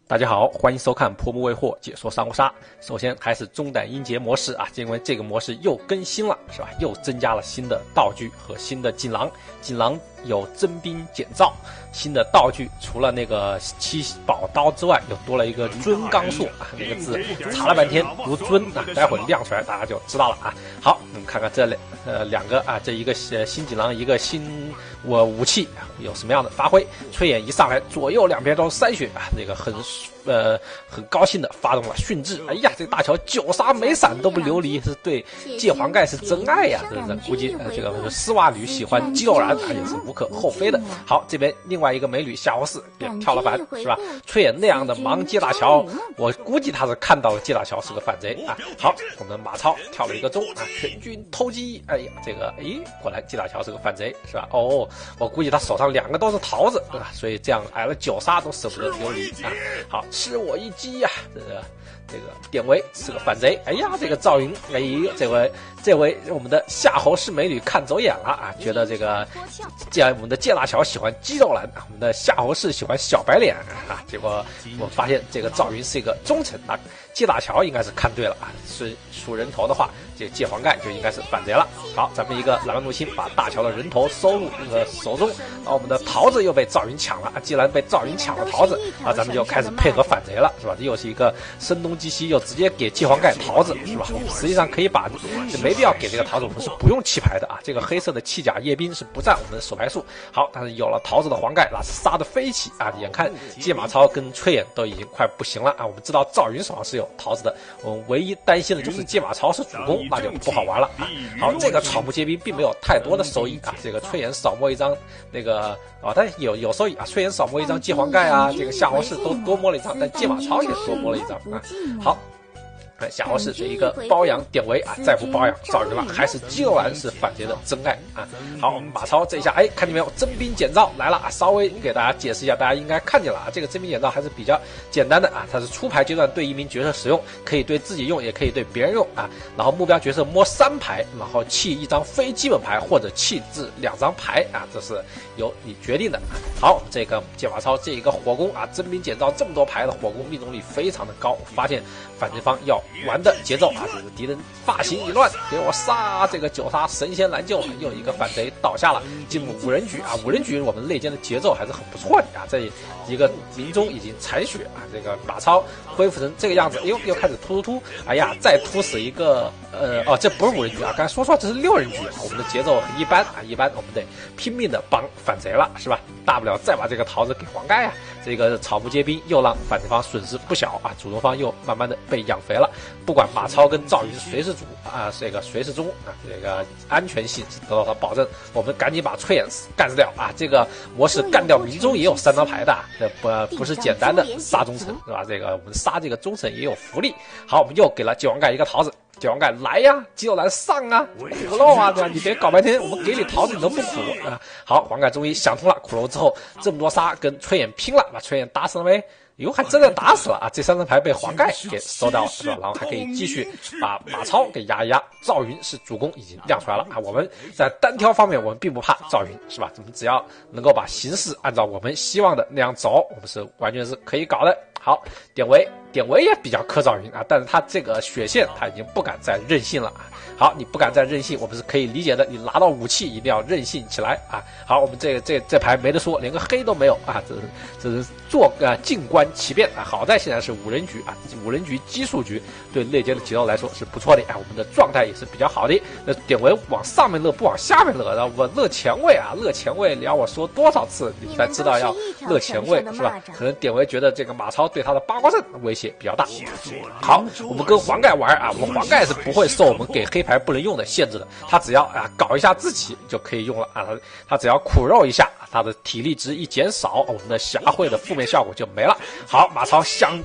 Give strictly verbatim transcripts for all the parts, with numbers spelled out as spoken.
大家好，欢迎收看破木为祸解说三国杀。首先还是中胆英杰模式啊，因为这个模式又更新了，是吧？又增加了新的道具和新的锦囊。锦囊有真兵简造，新的道具除了那个七宝刀之外，又多了一个尊钢术啊，那个字查了半天读尊啊，待会亮出来大家就知道了啊。好，我们看看这两呃两个啊，这一个新锦囊，一个新我武器有什么样的发挥？崔琰一上来，左右两边都是筛血啊，这个很呃很高兴的发动了训制。哎呀，这个大乔九杀没闪都不流离，是对界黄盖是真爱呀、啊！这是估计呃这个丝袜女喜欢肌肉男啊，也是无可厚非的。好，这边另外一个美女夏侯氏也跳了板，是吧？崔琰那样的盲接大乔，我估计他是看到了接大乔是个反贼啊。好，我们马超跳了一个钟啊，全军偷鸡。哎呀，这个哎，果然接大乔是个反贼，是吧？哦，我估计他手上两个都是桃子啊，所以这样挨了九杀都舍不得流离啊。好，吃我一击呀、啊！这个这个典韦是个反贼。哎呀，这个赵云，哎，这位这位我们的夏侯氏美女看走眼了啊，觉得这个既然我们的介大乔喜欢肌肉男，我们的夏侯氏喜欢小白脸啊，结果我发现这个赵云是一个忠臣啊，介大乔应该是看对了啊，是属人头的话，这个介黄盖就应该是反贼了。好，咱们一个拦路星把大乔的人头收入那个手中，然后我们的桃子又被赵云抢了啊，既然被赵云抢了桃子啊，咱们就开始配合反贼了，是吧？这又是一个声东击西，又直接给介黄盖桃子，是吧？实际上可以把，就没必要给这个桃子，我们是不用弃牌的啊。这个黑色的弃甲叶兵是不占我们的手牌数。好，但是有了桃子的黄盖，那是杀得飞起啊！眼看介马超跟崔琰都已经快不行了啊，我们知道赵云手上是有桃子的，我们唯一担心的就是介马超是主攻，那就不好玩了啊。好，这个草木皆兵并没有太多的收益啊，这个崔琰少摸一张那个啊，但有有收益啊，崔琰少摸一张介黄盖啊，这个夏侯氏都多摸了一张，但介马超也多摸了一张啊。好。夏侯氏这一个包养典韦啊，再不包养赵云了，还是肌肉男是反贼的真爱啊！好，我们马超这一下，哎，看见没有？真兵简造来了啊！稍微给大家解释一下，大家应该看见了啊，这个真兵简造还是比较简单的啊，它是出牌阶段对一名角色使用，可以对自己用，也可以对别人用啊。然后目标角色摸三牌，然后弃一张非基本牌或者弃置两张牌啊，这是由你决定的。好，这个介马超这一个火攻啊，真兵简造这么多牌的火攻命中率非常的高，我发现反对方要玩的节奏啊，这个敌人发型一乱，给我杀！这个九杀神仙难救，又一个反贼倒下了，进入五人局啊！五人局我们内奸的节奏还是很不错的啊！这一个林中已经残血啊，这个马超恢复成这个样子，又又开始突突突！哎呀，再突死一个呃哦，这不是五人局啊，刚才说错，这是六人局啊！我们的节奏很一般啊，一般我们得拼命的帮反贼了，是吧？大不了再把这个桃子给黄盖啊！这个草木皆兵又让反对方损失不小啊，主动方又慢慢的被养肥了。不管马超跟赵云谁是主啊，这个谁是中啊，这个安全性是得到他保证。我们赶紧把崔琰干掉啊！这个模式干掉明中也有三张牌的，这不不是简单的杀忠臣是吧？这个我们杀这个忠臣也有福利。好，我们又给了介黄盖一个桃子。介黄盖来呀，肌肉男上啊，苦肉啊，对吧？你别搞半天，我们给你桃子你都不苦啊！好，黄盖终于想通了，苦肉之后这么多杀跟崔琰拼了，把崔琰打死了没？哟，还真的打死了啊！这三张牌被黄盖给收掉了，是吧？然后还可以继续把马超给压一压。赵云是主攻已经亮出来了啊！我们在单挑方面，我们并不怕赵云，是吧？我们只要能够把形势按照我们希望的那样走，我们是完全是可以搞的。好，典韦，典韦也比较克赵云啊，但是他这个血线他已经不敢再任性了啊。好，你不敢再任性，我们是可以理解的。你拿到武器一定要任性起来啊！好，我们这个这这牌没得说，连个黑都没有啊！这是这是做啊静观其变啊！好在现在是五人局啊，五人局奇数局对内奸的节奏来说是不错的啊，我们的状态也是比较好的。那典韦往上面乐不往下面乐，然后我乐前卫啊，乐前卫，你要我说多少次你才知道要乐前卫是吧？可能典韦觉得这个马超对他的八卦阵威胁比较大。好，我们跟黄盖玩啊，我们黄盖是不会受我们给黑牌不能用的限制的，他只要啊搞一下自己就可以用了啊，他他只要苦肉一下，他的体力值一减少，我们的霞会的负面效果就没了。好，马超想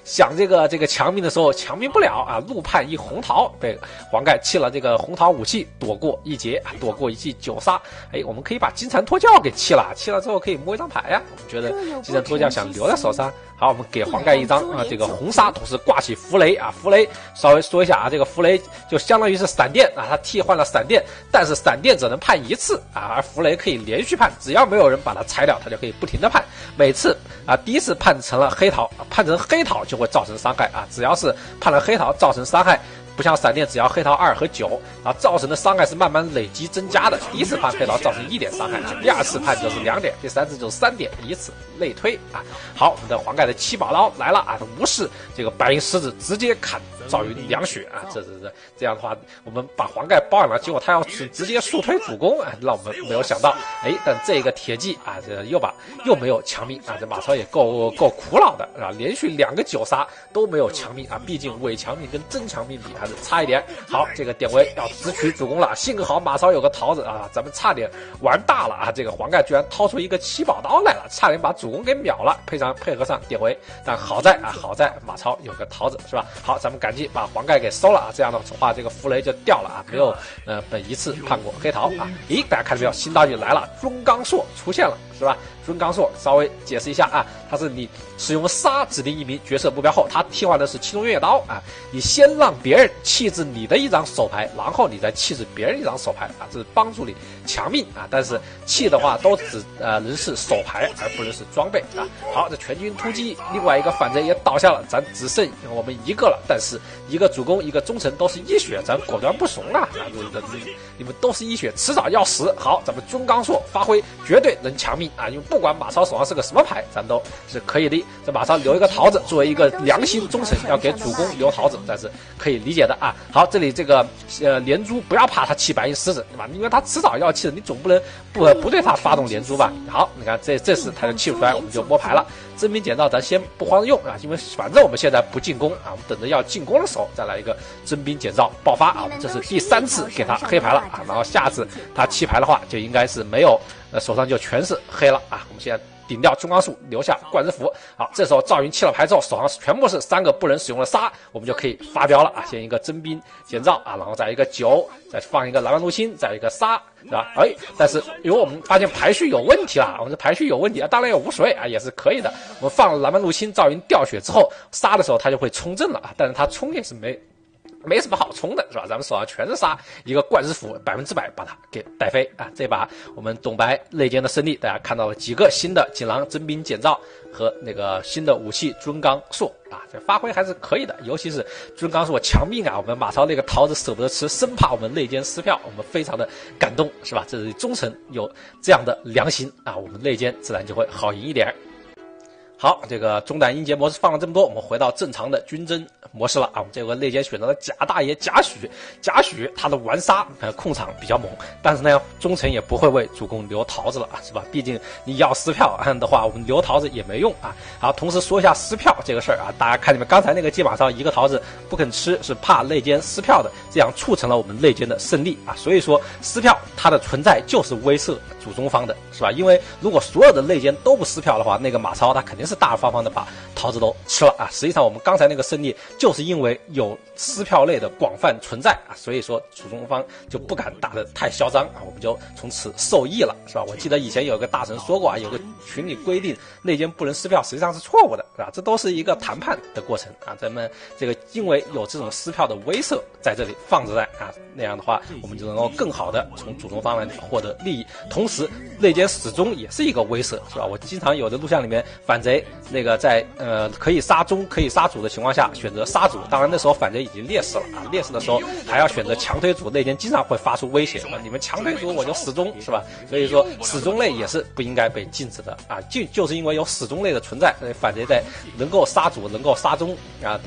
想这个这个强命的时候强命不了啊，路畔一红桃被黄盖弃了这个红桃武器，躲过一劫，躲过一记九杀。哎，我们可以把金蝉脱壳给弃了，弃了之后可以摸一张牌呀。我们觉得金蝉脱壳想留在手上。好，我们给黄盖一张啊，这个红杀，同时挂起符雷啊，符雷稍微说一下啊，这个符雷就相当于是闪电啊，它替换了闪电，但是闪电只能判一次啊，而符雷可以连续判，只要没有人把它拆掉，它就可以不停的判。每次啊，第一次判成了黑桃，判成黑桃就会造成伤害啊，只要是判了黑桃造成伤害。不像闪电，只要黑桃二和九，然后造成的伤害是慢慢累积增加的。第一次判黑桃造成一点伤害，第二次判就是两点，第三次就是三点，以此类推啊。好，我们的黄盖的七宝刀来了啊，无视这个白银狮子，直接砍赵云两血啊！这这这这样的话，我们把黄盖包养了，结果他要是直接速推主攻啊，让我们没有想到。哎，但这个铁骑啊，这又把又没有强命啊，这马超也够够苦恼的啊，连续两个九杀都没有强命啊，毕竟伪强命跟真强命比还是差一点。好，这个典韦要直取主攻了，幸好马超有个桃子啊，咱们差点玩大了啊！这个黄盖居然掏出一个七宝刀来了，差点把主攻给秒了，配上配合上典韦，但好在啊，好在马超有个桃子是吧？好，咱们赶紧把黄盖给收了啊，这样的话这个符雷就掉了啊，没有呃本一次判过黑桃啊。咦，大家看到没有？新道具来了，中钢硕出现了是吧？中钢硕稍微解释一下啊，它是你使用杀指定一名角色目标后，它替换的是七龙月刀啊，你先让别人弃置你的一张手牌，然后你再弃置别人一张手牌啊，这是帮助你强命啊。但是弃的话都只呃能是手牌，而不能是装备啊。好，这全军突击，另外一个反贼也倒下了，咱只剩我们一个了，但是一个主攻一个忠臣都是一血，咱果断不怂啊！啊，你你们都是一血，迟早要死。好，咱们中钢硕发挥绝对能强命啊，因为不管马超手上是个什么牌，咱都是可以的。这马超留一个桃子，作为一个良心忠臣，要给主公留桃子，这是可以理解的啊。好，这里这个呃连珠不要怕他弃白银狮子，对吧？因为他迟早要弃的，你总不能不不对他发动连珠吧？好，你看这这时他就弃不出来，我们就摸牌了。真兵简造咱先不慌着用啊，因为反正我们现在不进攻啊，我们等着要进攻的时候再来一个真兵简造爆发啊。这是第三次给他黑牌了啊，然后下次他弃牌的话就应该是没有，呃手上就全是黑了啊。我们现在顶掉中钢树，留下冠之符。好，这时候赵云弃了牌之后，手上全部是三个不能使用的杀，我们就可以发飙了啊！先一个真兵简造啊，然后再一个九，再放一个蓝丸入侵，再一个杀，对吧？哎，但是因为我们发现排序有问题了，我们这排序有问题啊，当然也无所谓啊，也是可以的。我们放蓝丸入侵，赵云掉血之后杀的时候他就会冲阵了啊，但是他冲也是没。没什么好冲的是吧？咱们手上全是杀，一个冠之符百分之百把它给带飞啊！这把我们董白内奸的胜利，大家看到了几个新的锦囊真兵简造和那个新的武器尊钢硕啊，这发挥还是可以的，尤其是尊钢硕强命啊！我们马超那个桃子舍不得吃，生怕我们内奸撕票，我们非常的感动是吧？这是忠臣有这样的良心啊，我们内奸自然就会好赢一点。好，这个中胆英杰模式放了这么多，我们回到正常的军争模式了啊。我们这个内奸选择了贾大爷贾诩，贾诩他的玩杀呃控场比较猛，但是呢忠臣也不会为主公留桃子了啊，是吧？毕竟你要撕票按的话，我们留桃子也没用啊。好，同时说一下撕票这个事儿啊，大家看你们刚才那个基本上一个桃子不肯吃，是怕内奸撕票的，这样促成了我们内奸的胜利啊。所以说撕票它的存在就是威慑主中方的，是吧？因为如果所有的内奸都不撕票的话，那个马超他肯定是大大方方的把桃子都吃了啊！实际上我们刚才那个胜利就是因为有撕票类的广泛存在啊，所以说主中方就不敢打得太嚣张啊，我们就从此受益了，是吧？我记得以前有个大神说过啊，有个群里规定内奸不能撕票，实际上是错误的，是吧？这都是一个谈判的过程啊，咱们这个因为有这种撕票的威慑在这里放着在啊，那样的话我们就能够更好的从主中方那里获得利益，同时内奸始终也是一个威慑，是吧？我经常有的录像里面反贼那个在呃可以杀中可以杀主的情况下选择杀主，当然那时候反贼已经劣势了啊，劣势的时候还要选择强推主，内奸经常会发出威胁，你们强推主我就死忠，是吧？所以说死忠类也是不应该被禁止的啊，就就是因为有死忠类的存在，反贼在能够杀主能够杀忠啊的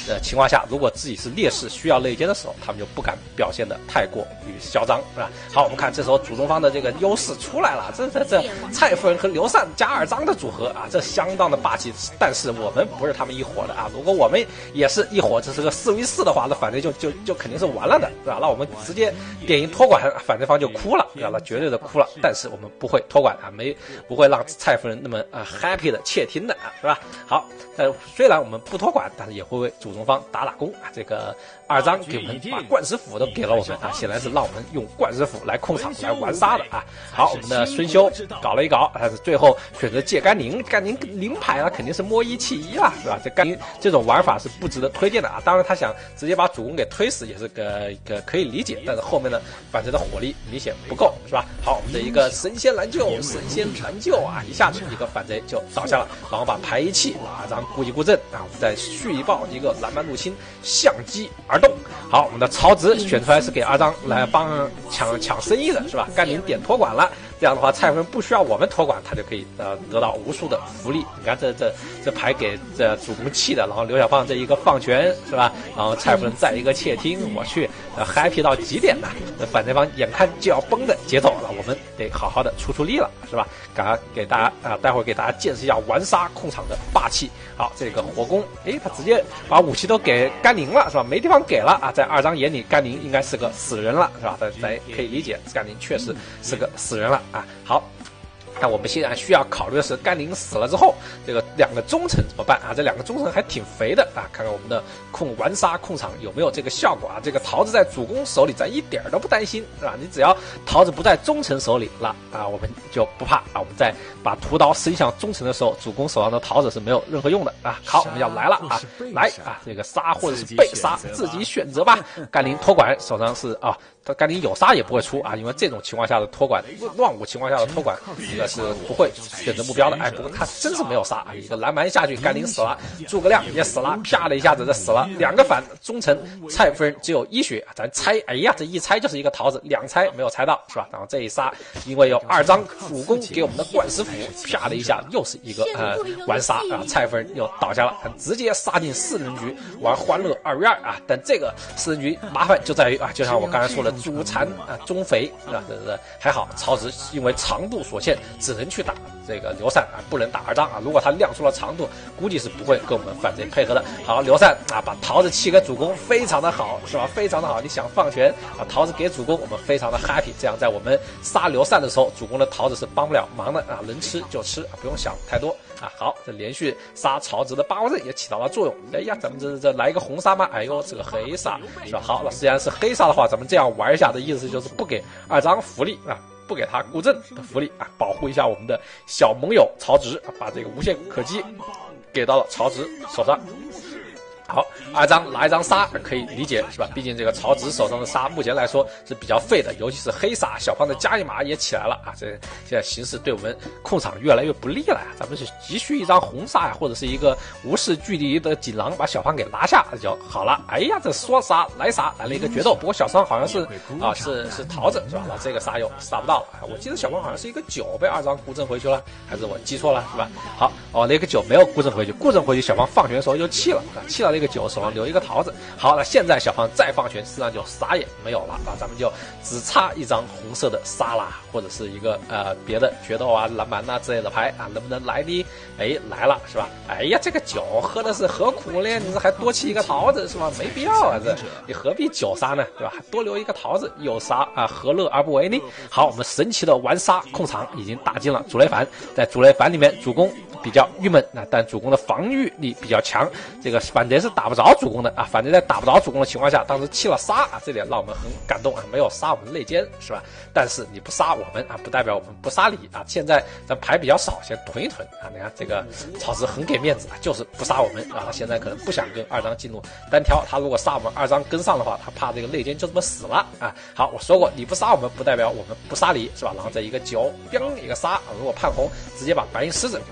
的情况下，如果自己是劣势需要内奸的时候，他们就不敢表现的太过于嚣张，是吧？好，我们看这时候主动方的这个优势出来了，这这这蔡夫人和刘禅加二张的组合啊，这相当的霸气。但是我们不是他们一伙的啊，如果我们也是一伙，这是个四 v 四的话，那反正就就就肯定是完了的，是吧？那我们直接点一托管，反对方就哭了，那绝对的哭了。但是我们不会托管啊，没不会让蔡夫人那么啊 happy 的窃听的啊，是吧？好，但虽然我们不托管，但是也会为主动方打打工啊。这个二张给我们把冠石斧都给了我们啊，显然是让我们用冠石斧来控场来玩杀的啊。好，我们的孙修搞了一搞，但是最后选择借甘宁，甘宁零牌了，肯定是摸一弃一了，是吧？这甘宁这种玩法是不值得推荐的啊。当然他想直接把主公给推死也是个一个可以理解，但是后面呢反正的火力明显不够，是吧？好，我们的一个神仙蓝救，神仙蓝救啊，一下子一个反贼就倒下了，然后把牌一弃，二张顾及顾阵啊，我们再续一爆一个蓝蛮入侵，相机而动。好，我们的曹植选出来是给二张来帮抢抢生意的，是吧？甘宁点托管了，这样的话蔡夫人不需要我们托管，他就可以呃得到无数的福利。你看这这这牌给这主公弃的，然后刘小胖这一个放权，是吧？然后蔡夫人再一个窃听，我去呃 happy 到极点呐！那反对方眼看就要崩的节奏了，我们得好好的出出力了，是吧？赶快给大家啊、呃，待会儿给大家见识一下玩杀控场的霸气。好，这个火攻，诶，他直接把武器都给甘宁了，是吧？没地方给了啊，在二张眼里，甘宁应该是个死人了，是吧？大家可以理解，甘宁确实是个死人了啊。好。那我们现在需要考虑的是，甘宁死了之后，这个两个忠臣怎么办啊？这两个忠臣还挺肥的啊！看看我们的控玩杀控场有没有这个效果啊？这个桃子在主公手里，咱一点都不担心，是吧？你只要桃子不在忠臣手里了啊，我们就不怕啊！我们在把屠刀伸向忠臣的时候，主公手上的桃子是没有任何用的啊！好，我们要来了啊！来啊！这个杀或者是被杀，自己选择吧。甘宁托管手上是啊。他甘宁有杀也不会出啊，因为这种情况下的托管，乱舞情况下的托管，应该是不会选择目标的。哎，不过他真是没有杀啊，一个蓝蛮下去，甘宁死了，诸葛亮也死了，啪的一下子就死了，两个反，忠臣蔡夫人只有一血，咱猜，哎呀，这一猜就是一个桃子，两猜没有猜到，是吧？然后这一杀，因为有二张主公给我们的冠石斧，啪的一下又是一个呃玩杀啊，蔡夫人又倒下了，直接杀进四人局玩欢乐二 v 二啊，但这个四人局麻烦就在于啊，就像我刚才说的。主残啊，中肥啊，这这还好。曹植因为长度所限，只能去打这个刘禅啊，不能打二张啊。如果他亮出了长度，估计是不会跟我们反贼配合的。好，刘禅啊，把桃子弃给主公，非常的好，是吧？非常的好。你想放权啊，桃子给主公，我们非常的 happy。这样在我们杀刘禅的时候，主公的桃子是帮不了忙的啊，能吃就吃啊，不用想太多啊。好，这连续杀曹植的八卦阵也起到了作用。哎呀，咱们这这来一个红杀吗？哎呦，这个黑杀是吧？好，那既然是黑杀的话，咱们这样玩。玩一下的意思就是不给二张福利啊，不给他顾阵的福利啊，保护一下我们的小盟友曹植啊，把这个无限可击给到了曹植手上。好，二张拿一张杀可以理解是吧？毕竟这个曹植手上的杀目前来说是比较废的，尤其是黑杀，小胖的加一码也起来了啊！这现在形势对我们控场越来越不利了呀！咱们是急需一张红杀呀，或者是一个无视距离的锦囊把小胖给拿下就好了。哎呀，这说杀来杀来了一个决斗，不过小胖好像是啊是是桃子是吧？那这个杀又杀不到了。我记得小胖好像是一个九被二张孤阵回去了，还是我记错了是吧？好哦，那个九没有孤阵回去，孤阵回去小胖放权的时候就弃了，弃了。这个九手上留一个桃子，好了，现在小胖再放权，实际上就啥也没有了啊，咱们就只差一张红色的沙拉，或者是一个呃别的决斗啊、蓝蛮啊之类的牌啊，能不能来呢？哎，来了是吧？哎呀，这个酒喝的是何苦呢？你这还多弃一个桃子是吧？没必要啊，这你何必九杀呢？对吧？还多留一个桃子，有杀啊，何乐而不为呢？好，我们神奇的玩杀控场已经打进了主雷反，在主雷反里面，主公比较郁闷啊，但主公的防御力比较强，这个反贼是打不着主公的啊，反贼在打不着主公的情况下，当时弃了杀啊，这点让我们很感动啊，没有杀我们内奸是吧？但是你不杀我们啊，不代表我们不杀你啊。现在咱牌比较少，先囤一囤啊。你看这个曹植很给面子啊，就是不杀我们啊。现在可能不想跟二张进入单挑，他如果杀我们二张跟上的话，他怕这个内奸就这么死了啊。好，我说过你不杀我们，不代表我们不杀你是吧？然后这一个九，砰一个杀啊，如果判红，直接把白银狮子灌出去，咱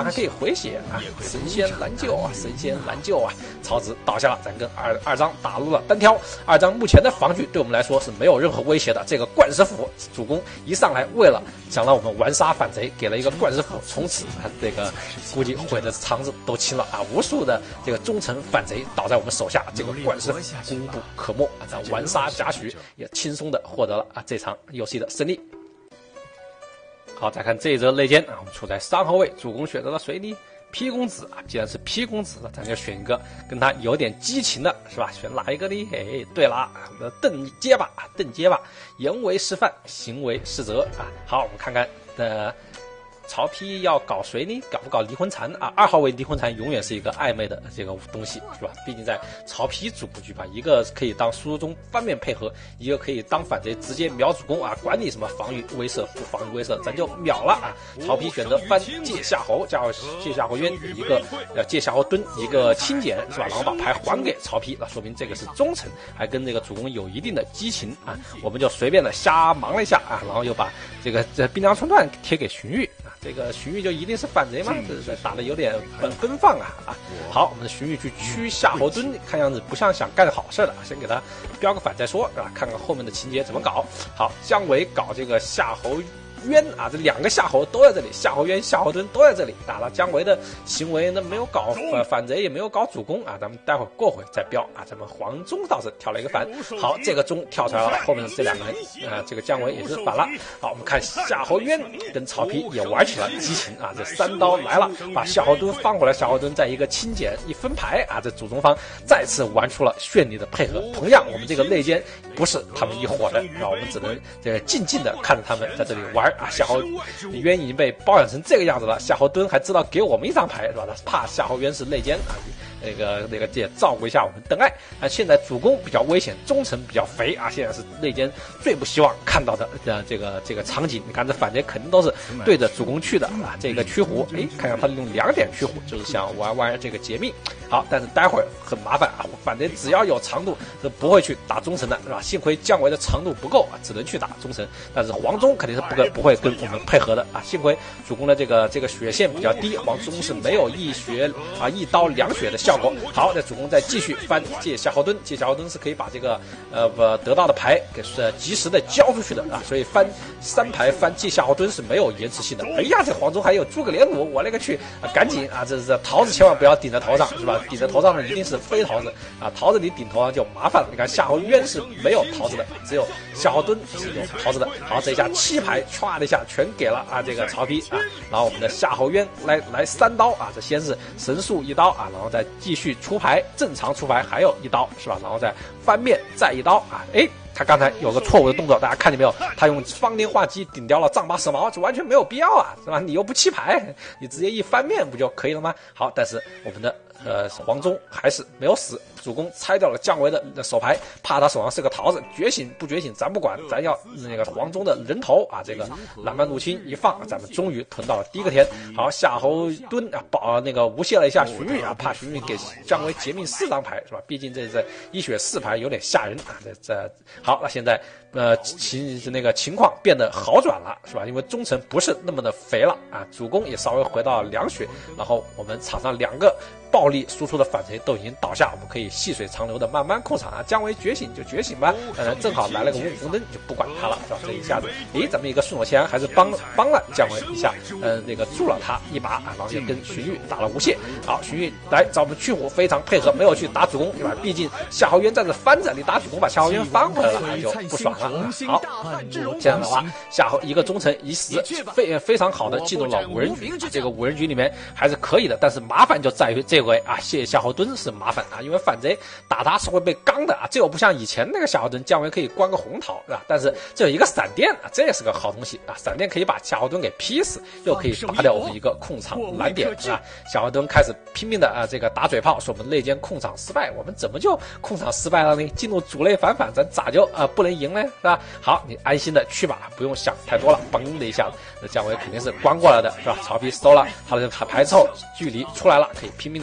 还可以回血啊，神仙难救啊，神仙难救啊！曹植倒下了，咱跟二二张打入了单挑。二张目前的防具对我们来说是没有任何威胁的。这个冠石斧，主公一上来为了想让我们玩杀反贼，给了一个冠石斧，从此啊，这个估计毁的肠子都青了啊！无数的这个忠臣反贼倒在我们手下，这个冠石斧功不可没啊！咱玩杀贾诩也轻松的获得了啊这场游戏的胜利。好，再看这一则内奸啊，我们处在三号位，主公选择了谁呢？P 公子啊，既然是 P 公子，咱就选一个跟他有点激情的，是吧？选哪一个呢？哎，对了，我们的邓结巴，邓结巴，言为是范，行为是责啊。好，我们看看的。曹丕要搞谁呢？搞不搞离婚禅啊？二号位离婚禅永远是一个暧昧的这个东西，是吧？毕竟在曹丕主布局吧，一个可以当输出中翻面配合，一个可以当反贼直接秒主公啊，管你什么防御威慑不防御威慑，咱就秒了啊！曹丕选择翻借夏侯，叫借夏侯渊一个呃借夏侯惇一个轻减，是吧？然后把牌还给曹丕，那说明这个是忠诚，还跟这个主公有一定的激情啊！我们就随便的瞎忙了一下啊，然后又把这个这滨江春段贴给荀彧。这个荀彧就一定是反贼吗？这是打的有点奔奔放啊啊！好，我们的荀彧去驱夏侯惇，看样子不像想干好事的，先给他标个反再说，是吧？看看后面的情节怎么搞。好，姜维搞这个夏侯渊啊，这两个夏侯都在这里，夏侯渊、夏侯惇都在这里。打了姜维的行为呢，没有搞呃反贼，也没有搞主公啊。咱们待会儿过会再标啊。咱们黄忠倒是跳了一个反，好，这个忠跳出来了，后面的这两个人啊、呃，这个姜维也是反了。好，我们看夏侯渊跟曹丕也玩起了激情啊，这三刀来了，把夏侯惇放过来，夏侯惇在一个轻减一分牌啊，这主中方再次玩出了绚丽的配合。同样，我们这个内奸不是他们一伙的，啊，我们只能这个静静的看着他们在这里玩。啊，夏侯渊已经被包养成这个样子了，夏侯惇还知道给我们一张牌，是吧？他怕夏侯渊是内奸啊，那个那个也照顾一下我们邓艾。啊，现在主公比较危险，忠臣比较肥啊，现在是内奸最不希望看到的呃这个这个场景。你看这反贼肯定都是对着主公去的啊，这个驱虎，哎，看看他用两点驱虎，就是想玩玩这个劫命。好，但是待会儿很麻烦啊，反贼只要有长度是不会去打忠臣的，是吧？幸亏姜维的长度不够啊，只能去打忠臣，但是黄忠肯定是不跟不会跟我们配合的啊。幸亏主公的这个这个血线比较低，黄忠是没有一血啊一刀两血的效果。好，那主公再继续翻借夏侯惇，借夏侯惇是可以把这个呃不得到的牌给是及时的交出去的啊，所以翻三牌翻借夏侯惇是没有延迟性的。哎呀，这黄忠还有诸葛连弩，我勒个去啊！赶紧啊，这这桃子千万不要顶在头上，是吧？顶在头上的一定是飞桃子啊，桃子你顶头上就麻烦了。你看夏侯渊是没有桃子的，只有夏侯惇是有桃子的。好，这一下七牌唰的一下全给了啊这个曹丕啊，然后我们的夏侯渊来来三刀啊，这先是神速一刀啊，然后再继续出牌，正常出牌还有一刀是吧？然后再翻面再一刀啊，哎。他刚才有个错误的动作，大家看见没有？他用方天画戟顶掉了丈八蛇矛，这完全没有必要啊，是吧？你又不弃牌，你直接一翻面不就可以了吗？好，但是我们的呃黄忠还是没有死，主公拆掉了姜维的手牌，怕他手上是个桃子，觉醒不觉醒咱不管，咱要那个黄忠的人头啊！这个浪漫入侵一放，咱们终于囤到了第一个天。好，夏侯惇啊，保那个无懈了一下荀彧啊，怕荀彧给姜维劫命四张牌是吧？毕竟这这一血四牌有点吓人啊，这这。好，那现在呃情那个情况变得好转了，是吧？因为忠臣不是那么的肥了啊，主公也稍微回到两血，然后我们场上两个暴力输出的反贼都已经倒下，我们可以细水长流的慢慢控场啊。姜维觉醒就觉醒吧，当然正好来了个五五红灯，就不管他了，是吧？这一下子，诶，咱们一个顺手牵羊还是帮帮了姜维一下，呃，那个助了他一把啊，然后也跟荀彧打了无懈。好，荀彧来找我们驱虎，非常配合，没有去打主公，对吧？毕竟夏侯渊在这翻着，你打主公把夏侯渊翻回来了，就不爽了。好，这样的话，夏侯一个忠臣一死，非非常好的进入了五人局。这个五人局里面还是可以的，但是麻烦就在于这回啊，谢夏侯惇是麻烦啊，因为反贼打他是会被刚的啊，这又不像以前那个夏侯惇姜维可以关个红桃，是吧？但是这有一个闪电啊，这也是个好东西啊，闪电可以把夏侯惇给劈死，又可以拔掉我们一个控场难点，是吧？夏侯惇开始拼命的啊，这个打嘴炮，说我们内奸控场失败，我们怎么就控场失败了呢？进入主内反反，咱咋就啊、呃、不能赢呢？是吧？好，你安心的去吧，不用想太多了。嘣的一下子，那姜维肯定是关过来的，是吧？曹丕收了他的牌之后，距离出来了，可以拼命的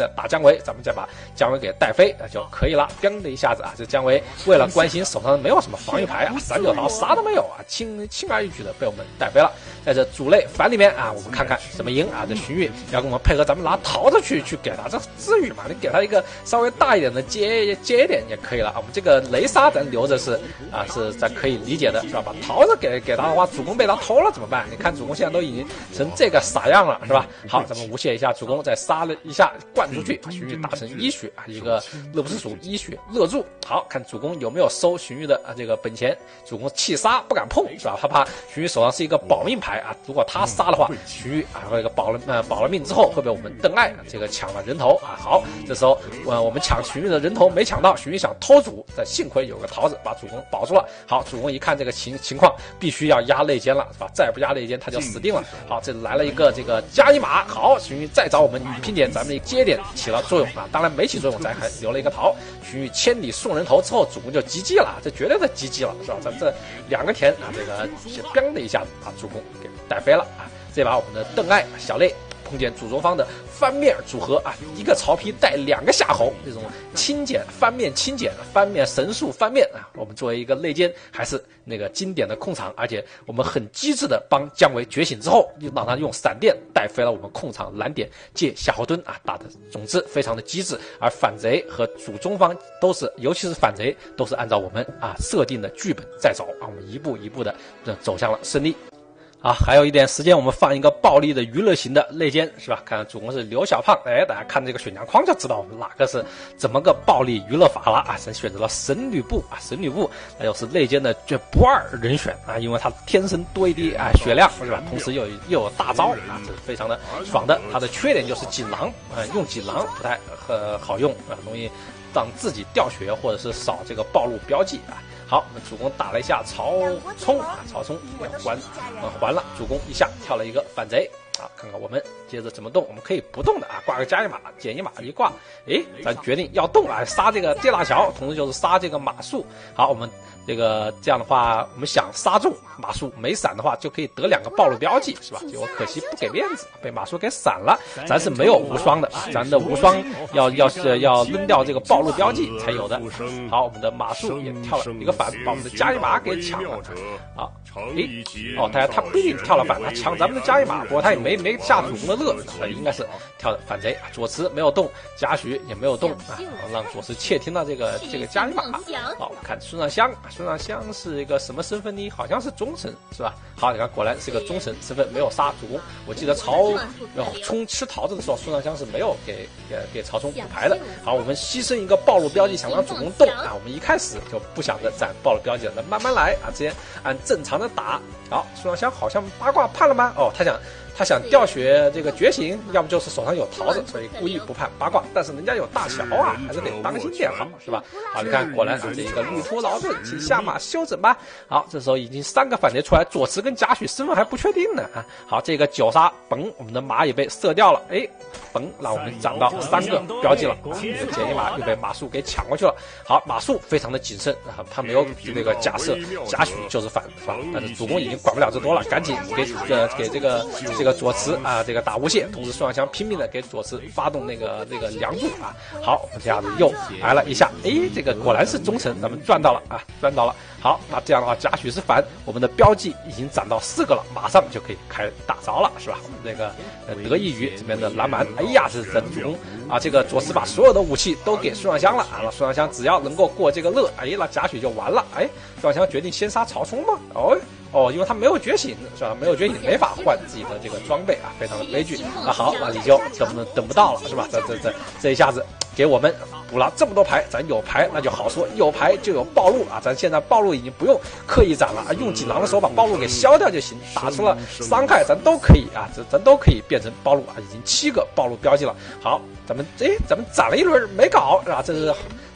打姜维，咱们再把姜维给带飞那就可以了。砰的一下子啊，这姜维为了关心手上没有什么防御牌啊，三九刀啥都没有啊，轻轻而易举的被我们带飞了。在这主类反里面啊，我们看看怎么赢啊。这荀彧要跟我们配合，咱们拿桃子去去给他，这至于吗？你给他一个稍微大一点的接接一点也可以了。我们这个雷杀咱留着是啊，是咱可以理解的，是吧？把桃子给给他的话，主公被他偷了怎么办？你看主公现在都已经成这个傻样了，是吧？好，咱们无懈一下，主公再杀了一下灌出去，荀彧打成一血啊，一个乐不思蜀一血勒住。好看主公有没有收荀彧的啊这个本钱？主公气杀不敢碰，是吧？他怕荀彧手上是一个保命牌啊，如果他杀的话，荀彧啊这个保了呃保了命之后会被我们邓艾这个抢了人头啊。好，这时候呃我们抢荀彧的人头没抢到，荀彧想偷主，但幸亏有个桃子把主公保住了。好，主公一看这个情情况，必须要压内奸了，是吧？再不压内奸他就死定了。好，这来了一个这个加一码，好，荀彧再找我们拼点，咱们的接点起了作用啊，当然没起作用，咱还留了一个桃。荀彧千里送人头之后，主公就G G了，这绝对的G G了，是吧？咱们这两个田啊，这个砰的一下子把主公给带飞了啊！这把我们的邓艾小类碰见主中方的翻面组合啊，一个曹丕带两个夏侯，这种轻减翻面轻减翻面神速翻面啊，我们作为一个内奸还是那个经典的控场，而且我们很机智的帮姜维觉醒之后，又让他用闪电带飞了我们控场蓝点借夏侯惇啊，打的总之非常的机智。而反贼和主中方都是，尤其是反贼都是按照我们啊设定的剧本在走啊，我们一步一步的走向了胜利。啊，还有一点时间，我们放一个暴力的娱乐型的内奸，是吧？看主公是刘小胖，哎，大家看这个选项框就知道我们哪个是怎么个暴力娱乐法了啊！咱选择了神吕布啊，神吕布那又是内奸的这不二人选啊，因为他天生多一滴啊血量，是吧？同时又有又有大招啊，这是非常的爽的。他的缺点就是锦囊啊，用锦囊不太呃好用啊，容易让自己掉血或者是少这个暴露标记啊。好，我们主公打了一下曹冲啊，曹冲要还呃还了，主公一下跳了一个反贼啊，看看我们接着怎么动，我们可以不动的啊，挂个加一码减一码一挂，诶，咱决定要动啊，杀这个跌大桥，同时就是杀这个马谡。好，我们这个这样的话，我们想杀中马谡没闪的话，就可以得两个暴露标记，是吧？结果可惜不给面子，被马谡给闪了。咱是没有无双的啊，咱的无双要要是要扔掉这个暴露标记才有的。好，我们的马谡也跳了一个反，把我们的加一码给抢了。好，诶，哦，他他不一定跳了反，他抢咱们的加一码，不过他也没没下主公的乐，他应该是跳的反贼啊。左慈没有动，贾诩也没有动啊，让左慈窃听了这个这个加一码。好，看孙尚香。孙尚香是一个什么身份呢？好像是忠臣，是吧？好，你看果然是个忠臣身份，没有杀主公。我记得曹冲吃桃子的时候，孙尚香是没有给给给曹冲补牌的。好，我们牺牲一个暴露标记，想让主公动啊。我们一开始就不想着攒暴露标记了，那慢慢来啊，直接按正常的打。好，孙尚香好像八卦判了吗？哦，他想。他想掉血这个觉醒，要不就是手上有桃子，所以故意不判八卦。但是人家有大乔啊，还是得当心点好，是吧？好，你看，果然啊，这一个路途劳顿，请下马休整吧。好，这时候已经三个反贼出来，左慈跟贾诩身份还不确定呢啊。好，这个九杀嘣，我们的马也被射掉了，哎，嘣，让我们涨到三个标记了。啊，这个减一码又被马谡给抢过去了。好，马谡非常的谨慎啊，他没有这个假设贾诩就是反，是吧？但是主公已经管不了这多了，赶紧给呃给这个这个。左慈啊，这个打无懈，同时孙尚香拼命的给左慈发动那个那个梁柱啊。好，我们这样子又挨了一下，哎，这个果然是忠臣，咱们赚到了啊，赚到了。好，那这样的话，贾诩是反，我们的标记已经涨到四个了，马上就可以开大招了，是吧？我们这个呃得益于这边的蓝蛮，哎呀，这这主公啊，这个左慈把所有的武器都给孙尚香了啊，那孙尚香只要能够过这个乐，哎，那贾诩就完了。哎，孙尚香决定先杀曹冲吗？哦。哦，因为他没有觉醒，是吧？没有觉醒，没法换自己的这个装备啊，非常的悲剧。那好，那你就等不等不到了，是吧？这这这这一下子给我们补了这么多牌，咱有牌那就好说，有牌就有暴露啊。咱现在暴露已经不用刻意攒了啊，用锦囊的时候把暴露给消掉就行，打出了伤害咱都可以啊，这咱都可以变成暴露啊，已经七个暴露标记了。好，咱们哎，咱们攒了一轮没搞，是吧？这是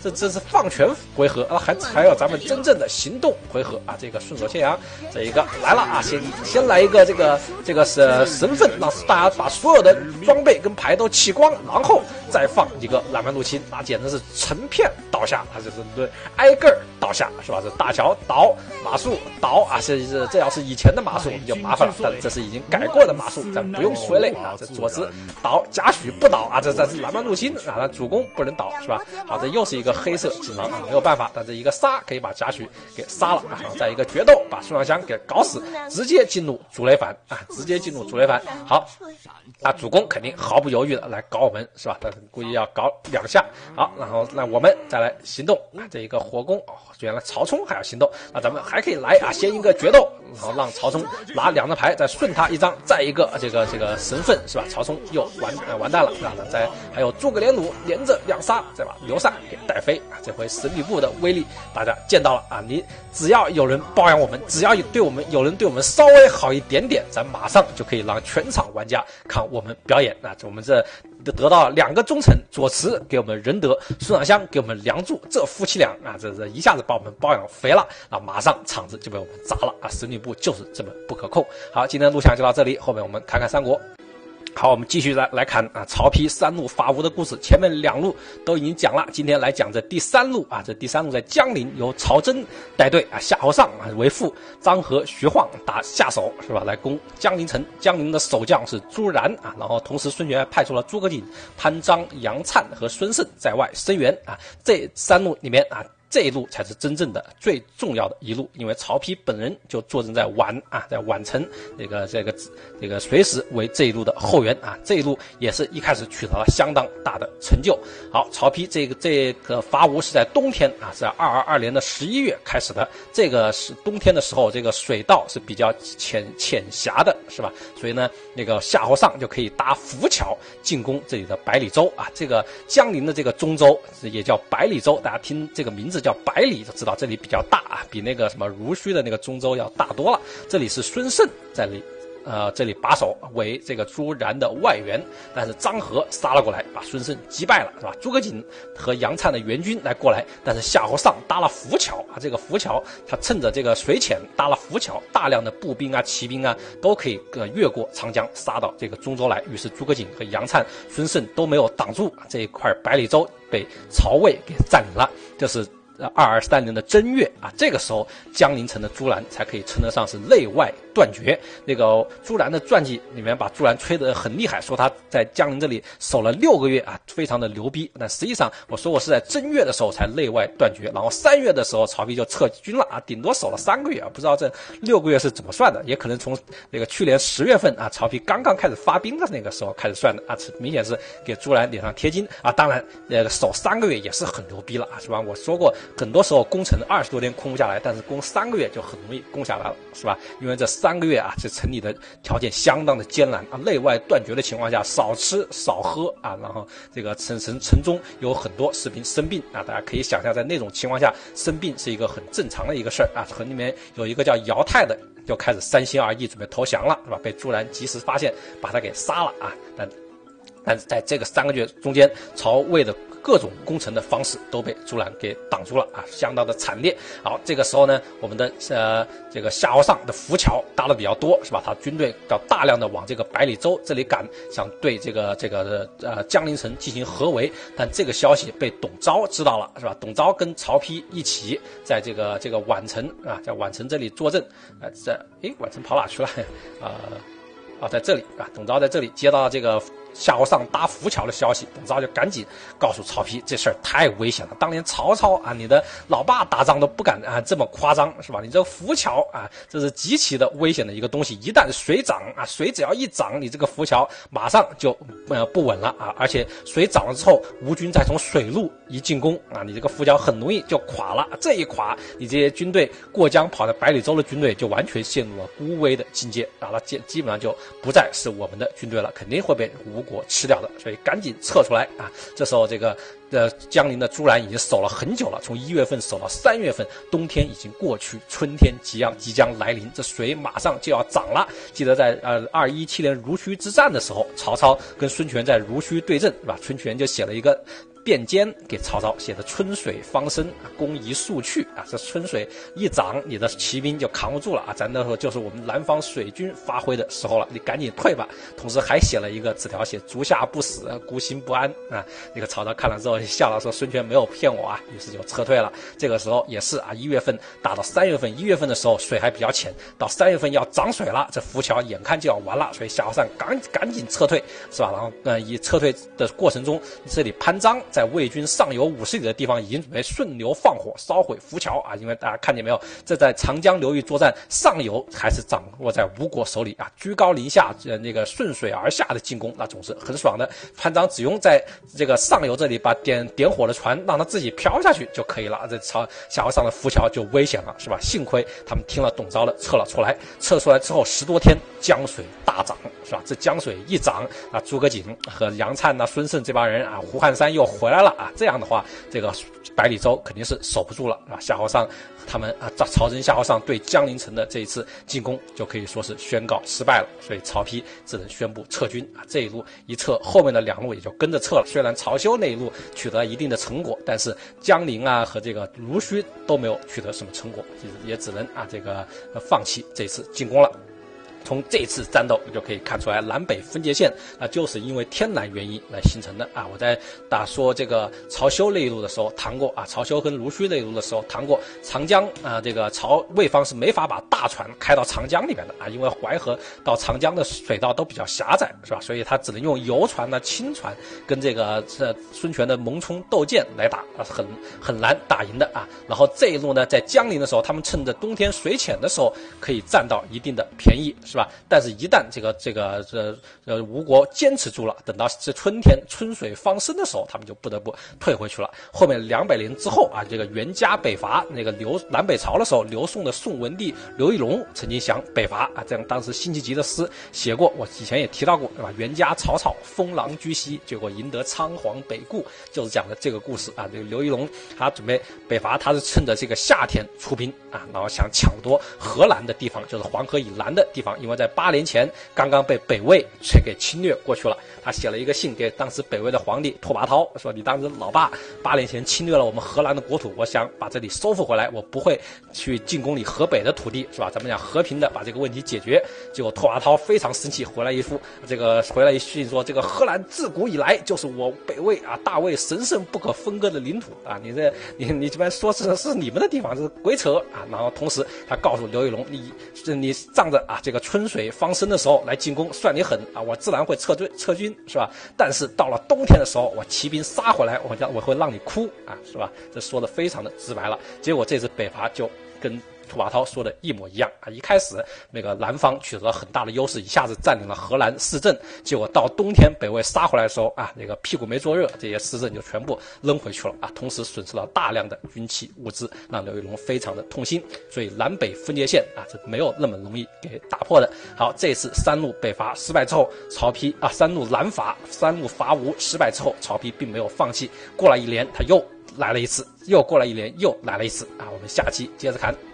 这这是放权回合啊，还还有咱们真正的行动回合啊。这个顺手牵羊，这一个来了啊，先先来一个这个这个是神分，让大家把所有的装备跟牌都弃光，然后再放一个浪漫入侵，那简直是成片倒下，它就是对挨个倒下，是吧？这大乔倒，马术倒啊，这这这要是以前的马术就麻烦了，但这是已经改过的马术，咱不用催泪啊。这左直倒，贾诩不倒啊，这这是浪漫入侵啊，主攻不能倒，是吧？好，这又是一个黑色锦囊啊，没有办法，但这一个杀可以把贾诩给杀了啊，再一个决斗把孙尚香给搞死，直接进入主雷反啊，直接进入主雷反。好，啊，主公肯定毫不犹豫的来搞我们，是吧？但是估计要搞两下。好，然后那我们再来行动啊，这一个火攻哦，原来曹冲还要行动，那咱们还可以来啊，先一个决斗，然后让曹冲拿两张牌，再顺他一张，再一个这个这个神分，是吧？曹冲又完呃完蛋了，啊，再还有诸葛连弩连着两杀，再把刘禅给带飞啊！这回神吕布的威力大家见到了啊！你只要有人包养我们，只要对我们有人对我们稍微好一点点，咱马上就可以让全场玩家看我们表演啊！我们这得到两个忠臣，左慈给我们仁德，孙尚香给我们梁祝，这夫妻俩啊，这这一下子把我们包养肥了啊！马上场子就被我们砸了啊！神吕布就是这么不可控。好，今天的录像就到这里，后面我们看看三国。好，我们继续来来看啊，曹丕三路伐吴的故事。前面两路都已经讲了，今天来讲这第三路啊。这第三路在江陵，由曹真带队啊，夏侯尚啊为副，张合、徐晃打下手是吧？来攻江陵城。江陵的守将是朱然啊，然后同时孙权还派出了诸葛瑾、潘璋、杨灿和孙胜在外声援啊。这三路里面啊，这一路才是真正的最重要的一路，因为曹丕本人就坐镇在宛啊，在宛城，这个这个这个随时为这一路的后援啊，这一路也是一开始取得了相当大的成就。好，曹丕这个这个伐吴是在冬天啊，是在二二二年的十一月开始的。这个是冬天的时候，这个水道是比较浅浅狭的，是吧？所以呢，那个夏侯尚就可以搭浮桥进攻这里的百里洲啊。这个江陵的这个中州也叫百里洲，大家听这个名字叫百里就知道这里比较大啊，比那个什么濡须的那个中州要大多了。这里是孙胜在里呃这里把守为这个朱然的外援，但是张合杀了过来，把孙胜击败了，是吧？诸葛瑾和杨灿的援军来过来，但是夏侯尚搭了浮桥啊，这个浮桥他趁着这个水浅搭了浮桥，大量的步兵啊、骑兵啊都可以呃越过长江杀到这个中州来。于是诸葛瑾和杨灿、孙胜都没有挡住这一块百里洲，被曹魏给占领了。这是二二三年的正月啊，这个时候江陵城的朱然才可以称得上是内外断绝。那个朱然的传记里面把朱然吹得很厉害，说他在江陵这里守了六个月啊，非常的牛逼。但实际上我说我是在正月的时候才内外断绝，然后三月的时候曹丕就撤军了啊，顶多守了三个月啊，不知道这六个月是怎么算的，也可能从那个去年十月份啊，曹丕刚刚开始发兵的那个时候开始算的啊，明显是给朱然脸上贴金啊。当然，呃，守三个月也是很牛逼了啊，是吧？我说过。很多时候攻城二十多天攻不下来，但是攻三个月就很容易攻下来了，是吧？因为这三个月啊，这城里的条件相当的艰难啊，内外断绝的情况下，少吃少喝啊，然后这个城城城中有很多士兵生病啊，大家可以想象，在那种情况下生病是一个很正常的一个事儿啊。城里面有一个叫姚泰的，就开始三心二意准备投降了，是吧？被朱然及时发现，把他给杀了啊。但但是在这个三个月中间，曹魏的各种攻城的方式都被朱然给挡住了啊，相当的惨烈。好，这个时候呢，我们的呃这个夏侯尚的浮桥搭的比较多，是吧？他军队要大量的往这个百里洲这里赶，想对这个这个呃江陵城进行合围。但这个消息被董昭知道了，是吧？董昭跟曹丕一起在这个这个宛城啊，在宛城这里坐镇啊，在诶宛城跑哪去了啊？啊，在这里啊，董昭在这里接到这个夏侯尚搭浮桥的消息，董昭就赶紧告诉曹丕，这事儿太危险了。当年曹操啊，你的老爸打仗都不敢啊这么夸张，是吧？你这个浮桥啊，这是极其的危险的一个东西。一旦水涨啊，水只要一涨，你这个浮桥马上就呃不稳了啊。而且水涨了之后，吴军再从水路一进攻啊，你这个浮桥很容易就垮了。这一垮，你这些军队过江跑到百里洲的军队就完全陷入了孤危的境界啊，那基基本上就不再是我们的军队了，肯定会被吴国吃掉的，所以赶紧撤出来啊！这时候这个呃江陵的朱然已经守了很久了，从一月份守到三月份，冬天已经过去，春天即将即将来临，这水马上就要涨了。记得在呃二一七年濡须之战的时候，曹操跟孙权在濡须对阵，是吧？孙权就写了一个卞坚给曹操写的春水方生，公宜速去啊，这春水一涨，你的骑兵就扛不住了啊，咱那时候就是我们南方水军发挥的时候了，你赶紧退吧。同时还写了一个纸条，写足下不死，孤心不安啊。那个曹操看了之后笑了，说孙权没有骗我啊，于是就撤退了。这个时候也是啊，一月份打到三月份，一月份的时候水还比较浅，到三月份要涨水了，这浮桥眼看就要完了，所以夏侯尚赶赶紧撤退，是吧？然后呃，以撤退的过程中，这里潘璋在魏军上游五十里的地方已经准备顺流放火烧毁浮桥啊，因为大家看见没有，这在长江流域作战上游还是掌握在吴国手里啊，居高临下，呃，那个顺水而下的进攻，那总是很爽的。潘璋只用在这个上游这里把点点火的船让他自己飘下去就可以了，这朝夏侯尚的浮桥就危险了，是吧？幸亏他们听了董昭的，撤了出来。撤出来之后十多天，江水大涨，是吧？这江水一涨啊，诸葛瑾和杨灿呐、孙胜这帮人啊，胡汉三又回来了啊。这样的话，这个百里州肯定是守不住了啊。夏侯尚他们啊，曹真、夏侯尚对江陵城的这一次进攻就可以说是宣告失败了，所以曹丕只能宣布撤军啊。这一路一撤，后面的两路也就跟着撤了。虽然曹休那一路取得了一定的成果，但是江陵啊和这个濡须都没有取得什么成果，也只能啊这个放弃这次进攻了。从这次战斗就可以看出来，南北分界线啊，就是因为天然原因来形成的啊。我在打说这个曹休那一路的时候谈过啊，曹休跟濡须那一路的时候谈过，长江啊，这个曹魏方是没法把大船开到长江里面的啊，因为淮河到长江的水道都比较狭窄，是吧？所以他只能用游船呢、轻船跟这个这孙权的蒙冲斗舰来打啊，很很难打赢的啊。然后这一路呢，在江陵的时候，他们趁着冬天水浅的时候可以占到一定的便宜。是吧？但是，一旦这个这个这呃吴国坚持住了，等到这春天春水方生的时候，他们就不得不退回去了。后面两百年之后啊，这个袁家北伐，那个刘南北朝的时候，刘宋的宋文帝刘义隆曾经想北伐啊，这样当时辛弃疾的诗写过，我以前也提到过，对吧？袁家草草，封狼居西，结果赢得仓皇北顾，就是讲的这个故事啊。这个刘义隆他准备北伐，他是趁着这个夏天出兵啊，然后想抢夺河南的地方，就是黄河以南的地方。因为在八年前刚刚被北魏却给侵略过去了，他写了一个信给当时北魏的皇帝拓跋焘，说你当时老爸八年前侵略了我们河南的国土，我想把这里收复回来，我不会去进攻你河北的土地，是吧？咱们讲和平的把这个问题解决。结果拓跋焘非常生气，回来一副这个回来一信说，这个河南自古以来就是我北魏啊大魏神圣不可分割的领土啊，你这你你这边说是是你们的地方，是鬼扯啊！然后同时他告诉刘义隆，你你仗着啊这个春水方生的时候来进攻，算你狠啊！我自然会撤退撤军，是吧？但是到了冬天的时候，我骑兵杀回来，我将我会让你哭啊，是吧？这说的非常的直白了。结果这次北伐就跟拓跋焘说的一模一样啊！一开始那个南方取得了很大的优势，一下子占领了河南四镇，结果到冬天北魏杀回来的时候啊，那个屁股没坐热，这些四镇就全部扔回去了啊！同时损失了大量的军器物资，让刘义隆非常的痛心。所以南北分界线啊，这没有那么容易给打破的。好，这次三路北伐失败之后，曹丕啊，三路南伐，三路伐吴失败之后，曹丕并没有放弃。过了一年，他又来了一次，又过了一年，又来了一次啊！我们下期接着看。